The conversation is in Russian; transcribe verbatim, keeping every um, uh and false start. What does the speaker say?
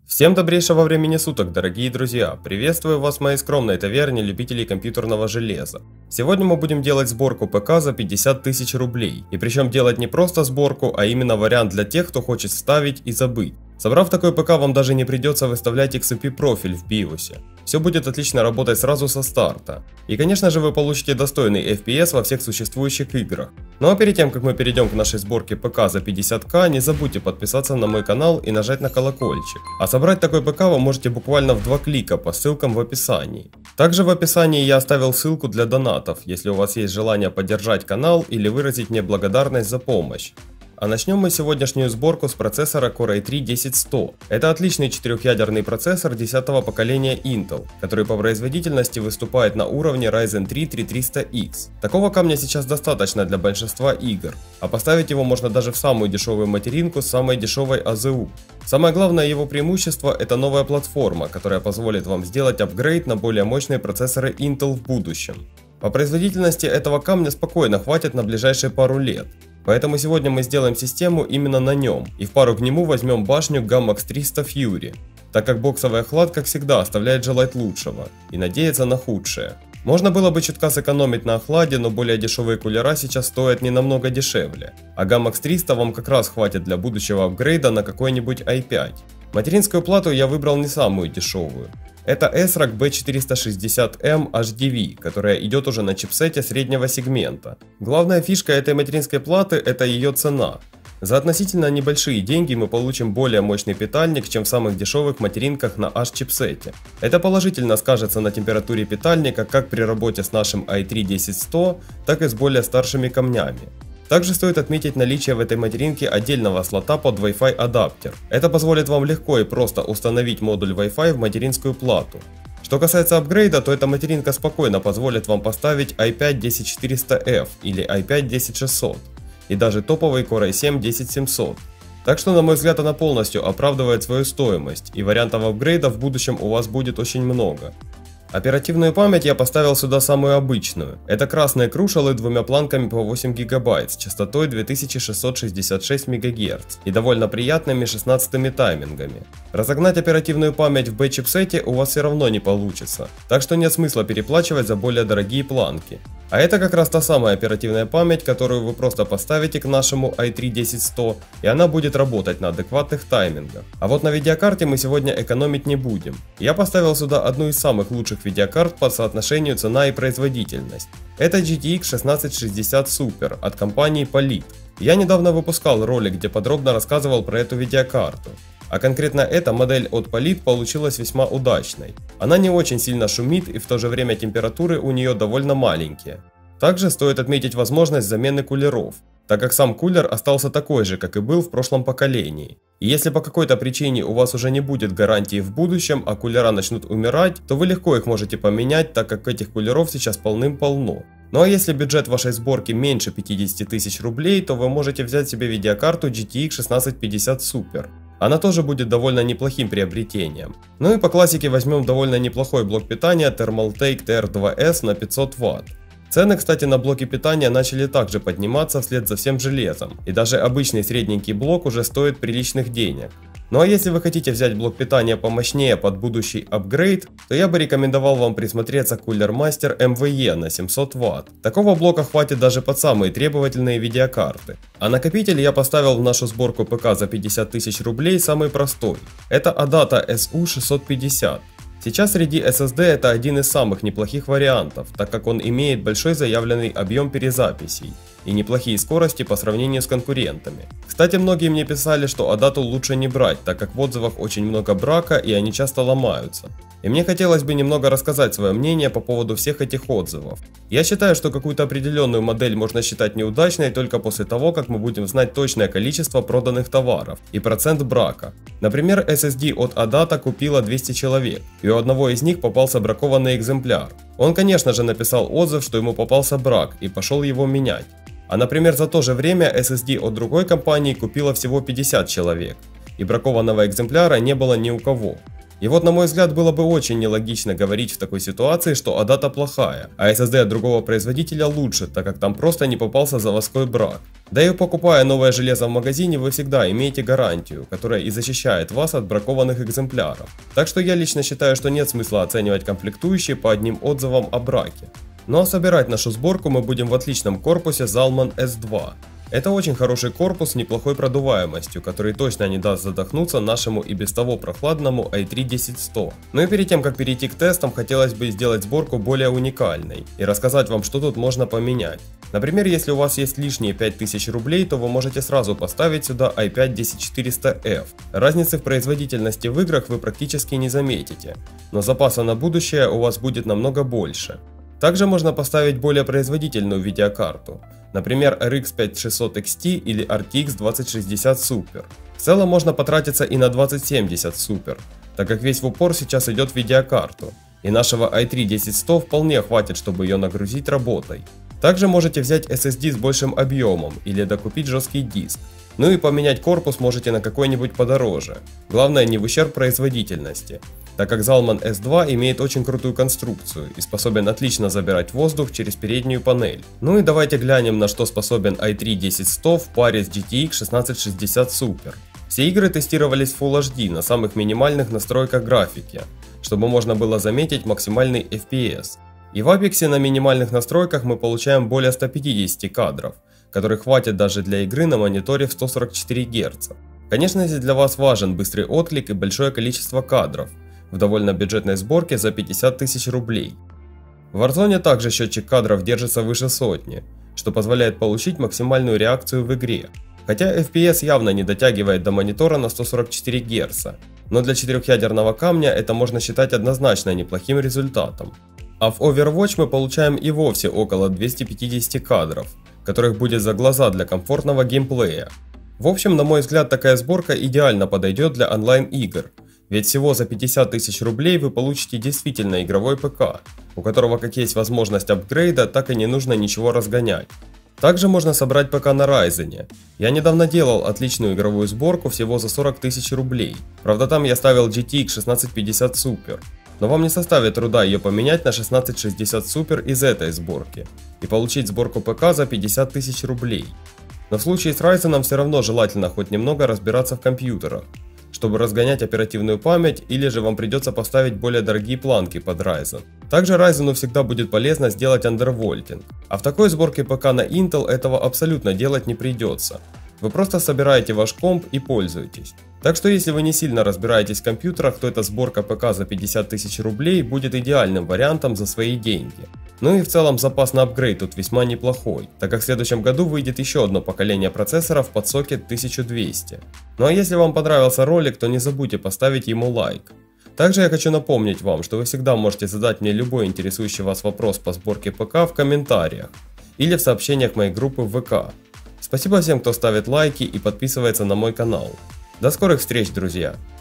Всем добрейшего времени суток, дорогие друзья! Приветствую вас в моей скромной таверне любителей компьютерного железа. Сегодня мы будем делать сборку ПК за пятьдесят тысяч рублей. И причем делать не просто сборку, а именно вариант для тех, кто хочет вставить и забыть. Собрав такой ПК, вам даже не придется выставлять икс и пи профиль в биосе. Все будет отлично работать сразу со старта. И конечно же вы получите достойный эф пи эс во всех существующих играх. Ну а перед тем как мы перейдем к нашей сборке ПК за пятьдесят ка, не забудьте подписаться на мой канал и нажать на колокольчик. А собрать такой ПК вы можете буквально в два клика по ссылкам в описании. Также в описании я оставил ссылку для донатов, если у вас есть желание поддержать канал или выразить мне благодарность за помощь. А начнем мы сегодняшнюю сборку с процессора Core ай три десять сто. Это отличный четырехъядерный процессор десятого поколения Intel, который по производительности выступает на уровне Ryzen три три триста икс. Такого камня сейчас достаточно для большинства игр, а поставить его можно даже в самую дешевую материнку с самой дешевой а зэ у. Самое главное его преимущество – это новая платформа, которая позволит вам сделать апгрейд на более мощные процессоры Intel в будущем. По производительности этого камня спокойно хватит на ближайшие пару лет. Поэтому сегодня мы сделаем систему именно на нем, и в пару к нему возьмем башню гаммакс триста Fury, так как боксовый охлад, как всегда, оставляет желать лучшего и надеяться на худшее. Можно было бы чутка сэкономить на охладе, но более дешевые кулера сейчас стоят не намного дешевле, а гаммакс триста вам как раз хватит для будущего апгрейда на какой-нибудь ай пять. Материнскую плату я выбрал не самую дешевую. Это эсрок би четыреста шестьдесят эм эйч ди ви, которая идет уже на чипсете среднего сегмента. Главная фишка этой материнской платы – это ее цена. За относительно небольшие деньги мы получим более мощный питальник, чем в самых дешевых материнках на H-чипсете. Это положительно скажется на температуре питальника как при работе с нашим ай три десять сто, так и с более старшими камнями. Также стоит отметить наличие в этой материнке отдельного слота под Wi-Fi адаптер. Это позволит вам легко и просто установить модуль Wi-Fi в материнскую плату. Что касается апгрейда, то эта материнка спокойно позволит вам поставить ай пять десять четыреста эф или ай пять десять шестьсот и даже топовый Core ай семь десять семьсот. Так что, на мой взгляд, она полностью оправдывает свою стоимость, и вариантов апгрейда в будущем у вас будет очень много. Оперативную память я поставил сюда самую обычную. Это красные крушелы двумя планками по восемь гигабайт с частотой две тысячи шестьсот шестьдесят шесть мегагерц и довольно приятными шестнадцатыми таймингами. Разогнать оперативную память в би-чипсете у вас все равно не получится, так что нет смысла переплачивать за более дорогие планки. А это как раз та самая оперативная память, которую вы просто поставите к нашему ай три десять сто, и она будет работать на адекватных таймингах. А вот на видеокарте мы сегодня экономить не будем. Я поставил сюда одну из самых лучших видеокарт по соотношению цена и производительность. Это джи ти экс шестнадцать шестьдесят Super от компании Polit. Я недавно выпускал ролик, где подробно рассказывал про эту видеокарту. А конкретно эта модель от Polit получилась весьма удачной. Она не очень сильно шумит, и в то же время температуры у нее довольно маленькие. Также стоит отметить возможность замены кулеров, так как сам кулер остался такой же, как и был в прошлом поколении. И если по какой-то причине у вас уже не будет гарантии в будущем, а кулера начнут умирать, то вы легко их можете поменять, так как этих кулеров сейчас полным-полно. Ну а если бюджет вашей сборки меньше пятидесяти тысяч рублей, то вы можете взять себе видеокарту джи ти экс шестнадцать пятьдесят Super. Она тоже будет довольно неплохим приобретением. Ну и по классике возьмем довольно неплохой блок питания Thermaltake ти ар два эс на пятьсот ватт. Цены, кстати, на блоки питания начали также подниматься вслед за всем железом, и даже обычный средненький блок уже стоит приличных денег. Ну а если вы хотите взять блок питания помощнее под будущий апгрейд, то я бы рекомендовал вам присмотреться к Cooler Master эм ви и на семьсот ватт. Такого блока хватит даже под самые требовательные видеокарты. А накопитель я поставил в нашу сборку ПК за пятьдесят тысяч рублей самый простой. Это Adata эс ю шестьсот пятьдесят. Сейчас среди эс эс ди это один из самых неплохих вариантов, так как он имеет большой заявленный объем перезаписей и неплохие скорости по сравнению с конкурентами. Кстати, многие мне писали, что Адату лучше не брать, так как в отзывах очень много брака и они часто ломаются. И мне хотелось бы немного рассказать свое мнение по поводу всех этих отзывов. Я считаю, что какую-то определенную модель можно считать неудачной только после того, как мы будем знать точное количество проданных товаров и процент брака. Например, эс эс ди от Adata купило двести человек, и у одного из них попался бракованный экземпляр. Он, конечно же, написал отзыв, что ему попался брак, и пошел его менять. А, например, за то же время эс эс ди от другой компании купило всего пятьдесят человек, и бракованного экземпляра не было ни у кого. И вот, на мой взгляд, было бы очень нелогично говорить в такой ситуации, что Adata плохая, а эс эс ди от другого производителя лучше, так как там просто не попался заводской брак. Да и покупая новое железо в магазине, вы всегда имеете гарантию, которая и защищает вас от бракованных экземпляров. Так что я лично считаю, что нет смысла оценивать комплектующие по одним отзывам о браке. Ну а собирать нашу сборку мы будем в отличном корпусе Zalman эс два. Это очень хороший корпус с неплохой продуваемостью, который точно не даст задохнуться нашему и без того прохладному ай три десять сто. Ну и перед тем как перейти к тестам, хотелось бы сделать сборку более уникальной и рассказать вам, что тут можно поменять. Например, если у вас есть лишние пять тысяч рублей, то вы можете сразу поставить сюда ай пять десять четыреста эф. Разницы в производительности в играх вы практически не заметите, но запаса на будущее у вас будет намного больше. Также можно поставить более производительную видеокарту, например эр икс пять шестьсот икс ти или ар ти икс двадцать шестьдесят Super. В целом можно потратиться и на двадцать семьдесят Super, так как весь в упор сейчас идет в видеокарту, и нашего ай три десять сто вполне хватит, чтобы ее нагрузить работой. Также можете взять эс эс ди с большим объемом или докупить жесткий диск. Ну и поменять корпус можете на какой-нибудь подороже, главное не в ущерб производительности, так как Zalman эс два имеет очень крутую конструкцию и способен отлично забирать воздух через переднюю панель. Ну и давайте глянем, на что способен ай три десять сто в паре с джи ти экс шестнадцать шестьдесят Super. Все игры тестировались в Full эйч ди на самых минимальных настройках графики, чтобы можно было заметить максимальный эф пи эс. И в Apex на минимальных настройках мы получаем более ста пятидесяти кадров, которых хватит даже для игры на мониторе в сто сорок четыре герца. Конечно, если для вас важен быстрый отклик и большое количество кадров, в довольно бюджетной сборке за пятьдесят тысяч рублей. В Warzone также счетчик кадров держится выше сотни, что позволяет получить максимальную реакцию в игре. Хотя эф пи эс явно не дотягивает до монитора на сто сорок четыре герца, но для четырехъядерного камня это можно считать однозначно неплохим результатом. А в Overwatch мы получаем и вовсе около двухсот пятидесяти кадров, которых будет за глаза для комфортного геймплея. В общем, на мой взгляд, такая сборка идеально подойдет для онлайн-игр, ведь всего за пятьдесят тысяч рублей вы получите действительно игровой ПК, у которого как есть возможность апгрейда, так и не нужно ничего разгонять. Также можно собрать ПК на Ryzen. Я недавно делал отличную игровую сборку всего за сорок тысяч рублей, правда там я ставил джи ти экс шестнадцать пятьдесят Super. Но вам не составит труда ее поменять на шестнадцать шестьдесят Super из этой сборки и получить сборку ПК за пятьдесят тысяч рублей. Но в случае с Ryzen все равно желательно хоть немного разбираться в компьютерах, чтобы разгонять оперативную память, или же вам придется поставить более дорогие планки под Ryzen. Также Ryzen всегда будет полезно сделать андервольтинг, а в такой сборке ПК на Intel этого абсолютно делать не придется. Вы просто собираете ваш комп и пользуетесь. Так что если вы не сильно разбираетесь в компьютерах, то эта сборка ПК за пятьдесят тысяч рублей будет идеальным вариантом за свои деньги. Ну и в целом запас на апгрейд тут весьма неплохой, так как в следующем году выйдет еще одно поколение процессоров под сокет тысяча двести. Ну а если вам понравился ролик, то не забудьте поставить ему лайк. Также я хочу напомнить вам, что вы всегда можете задать мне любой интересующий вас вопрос по сборке ПК в комментариях или в сообщениях моей группы в вэ ка. Спасибо всем, кто ставит лайки и подписывается на мой канал. До скорых встреч, друзья!